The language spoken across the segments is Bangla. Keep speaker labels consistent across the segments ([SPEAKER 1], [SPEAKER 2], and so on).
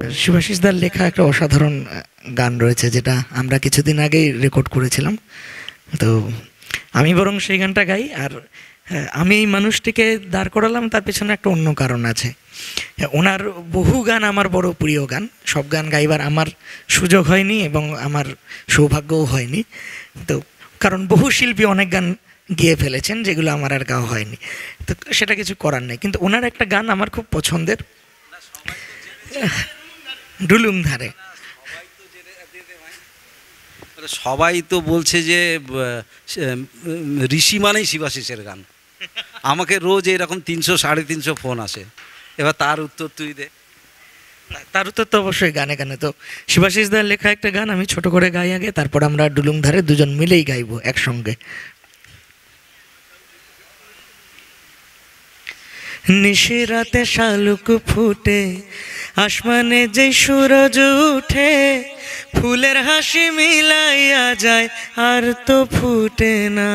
[SPEAKER 1] শুভাশিস দার লেখা একটা অসাধারণ গান রয়েছে, যেটা আমরা কিছুদিন আগেই রেকর্ড করেছিলাম। তো আমি বরং সেই গানটা গাই। আর আমি এই মানুষটিকে দাঁড় করালাম, তার পেছনে একটা অন্য কারণ আছে। ওনার বহু গান আমার বড় প্রিয় গান, সব গান গাইবার আমার সুযোগ হয়নি এবং আমার সৌভাগ্যও হয়নি। তো কারণ বহু শিল্পী অনেক গান গেয়ে ফেলেছেন যেগুলো আমার আর গাওয়া হয়নি, তো সেটা কিছু করার নেই। কিন্তু ওনার একটা গান আমার খুব পছন্দের, ডুলুম ধারে।
[SPEAKER 2] সবাই তো বলছে যে ঋষি মানেই শিবাশিসের গান। আমাকে রোজ এরকম 300-350 ফোন আসে। এবার তার উত্তর তুই দে।
[SPEAKER 1] তার উত্তর তো অবশ্যই গানে গানে। তো শুভাশিস দার লেখা একটা গান আমি ছোট করে গাই আগে, তারপর আমরা ডুলুম ধারে দুজন মিলেই গাইবো একসঙ্গে। নিশিরাতে শালুক ফুটে, আসমানে যে সূরজ উঠে, ফুলের হাসি মিলাইয়া যায় আর তো ফুটে না।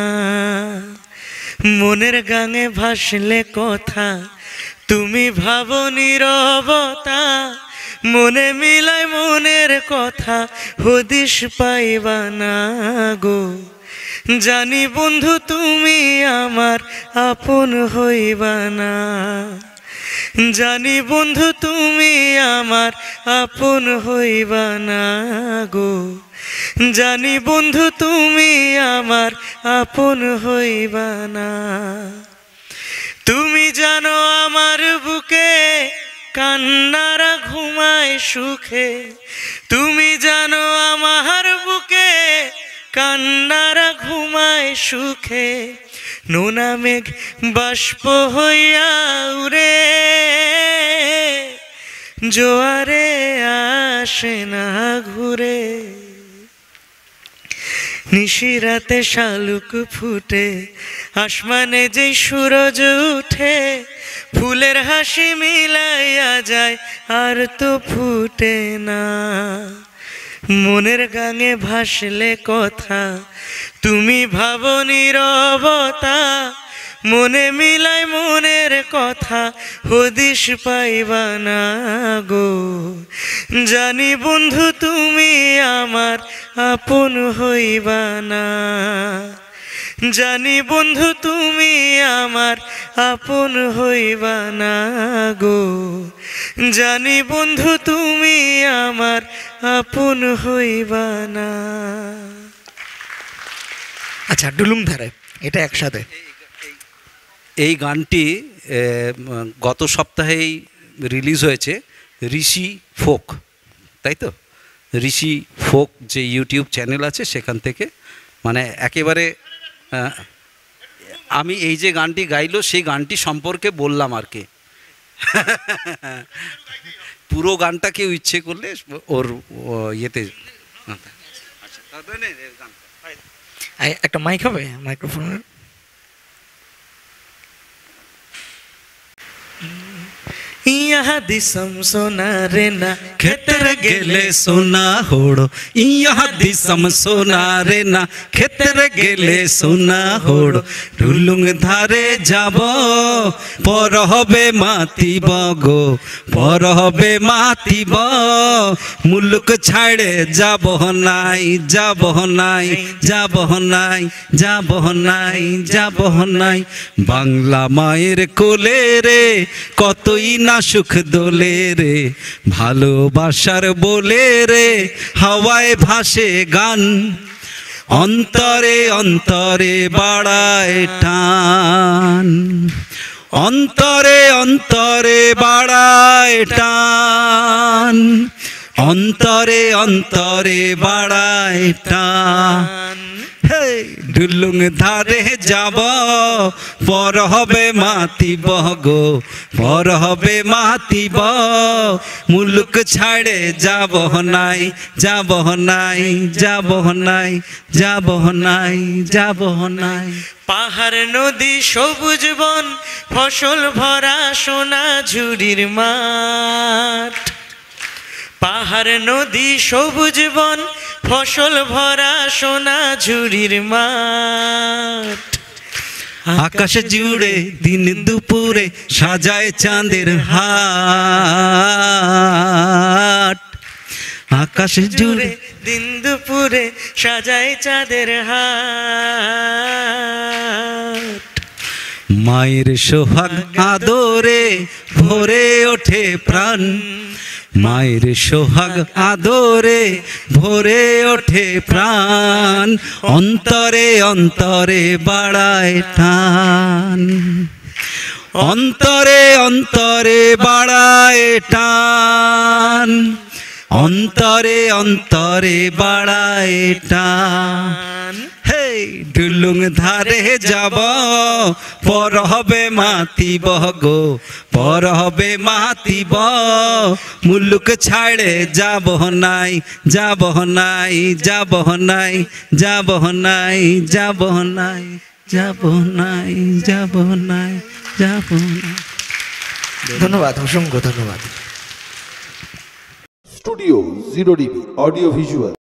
[SPEAKER 1] মনের গানে ভাসলে কথা, তুমি ভাবো নীরবতা, মনে মিলাই মনের কথা, হদিশ পাইবা না গো। জানি বন্ধু তুমি আমার আপন হইবা না, জানি বন্ধু তুমি আমার আপন হইবা না গো, জানি বন্ধু তুমি আমার আপন হইবা না। তুমি জানো আমার বুকে কান্নারা ঘুমায় সুখে, তুমি জানো আমার বুকে কান্নারা ঘুমায় সুখে, নোনা মেঘ বাষ্প হইয়া উড়ে, জোয়ারে আসে না ঘুরে। নিশিরাতে শালুক ফুটে, আসমানে যে সূরজ উঠে, ফুলের হাসি মিলাইয়া যায় আর তো ফুটে না। মনের গানে ভাসলে কথা, তুমি ভাবো নীরবতা, মনে মিলাই মনের কথা, হদিশ পাইবা না গো। জানি বন্ধু তুমি আমার আপন হইবা না, জানি বন্ধু তুমি আমার আপন হইবা না গো, জানি বন্ধু তুমি আমার আপন হইবা না। আচ্ছা, ডুলুম ধারে এটা একসাথে।
[SPEAKER 2] এই গানটি গত সপ্তাহেই রিলিজ হয়েছে ঋষি ফোক, তাই তো? ঋষি ফোক যে ইউটিউব চ্যানেল আছে সেখান থেকে, মানে একেবারে আমি এই যে গানটি গাইলো সেই গানটি সম্পর্কে বললাম আর কি। পুরো গানটা কেউ ইচ্ছে করলে ওর ইয়েতে।
[SPEAKER 1] একটা মাইক হবে, মাইক্রোফোনের। यहाँ दिसम सोना रे ना
[SPEAKER 2] खेतर गेले सोना होड़ो, यहाँ दिसम सोना रे ना खेतर गेले सोना होड़ो, ढुलुंग धारे जाबो पर हबे मातिब गो, पर हबे मातिब, मुलुक छाड़े जाबो नाई, जाबो नाई, जाबो नाई, जाबो नाई, जाबो नाई। बांगला माয়ের কোলে রে কতই না সুখ দোলে রে, ভালোবাসার বলে রে হাওয়ায় ভাসে গান, অন্তরে অন্তরে বাড়ায় টান, অন্তরে অন্তরে বাড়ায় টান, অন্তরে অন্তরে বাড়ায় টান। ডুলুং ধারে যাব পর হবে মাতিব গো, পর হবে মাতিব, মুলুক ছাড়ে যাব নাই, যাব নাই, যাব নাই, যাব নাই, যাব নাই।
[SPEAKER 1] পাহাড় নদী সবুজ বন, ফসল ভরা সোনা ঝুড়ির মাঠ, পাহাড় নদী সবুজ বন, ফসল ভরা সোনা ঝুড়ির মাঠ।
[SPEAKER 2] আকাশ জুড়ে দিন দুপুরে সাজায় চাঁদের হাট, আকাশ জুড়ে
[SPEAKER 1] দিন দুপুরে সাজায় চাঁদের হাট।
[SPEAKER 2] মায়ের সোহাগ আদরে ভরে ওঠে প্রাণ, মায়ের সোহাগ আদরে ভরে ওঠে প্রাণ, অন্তরে অন্তরে বাড়ায় টান, অন্তরে অন্তরে বাড়ায় টান, অন্তরে অন্তরে বাড়ায় টান। হে ডুলুং ধারে যাব পর হবে মাতিব গো, পর হবে মাতিব, মুলুক ছাড়ে যাব নাই, যাব নাই, যাব নাই, যাব নাই, যাব নাই, যাব নাই, যাব নাই, যাব নাই।
[SPEAKER 1] ধন্যবাদ, অসংখ্য ধন্যবাদ।
[SPEAKER 3] Studio 0 DB audio visual.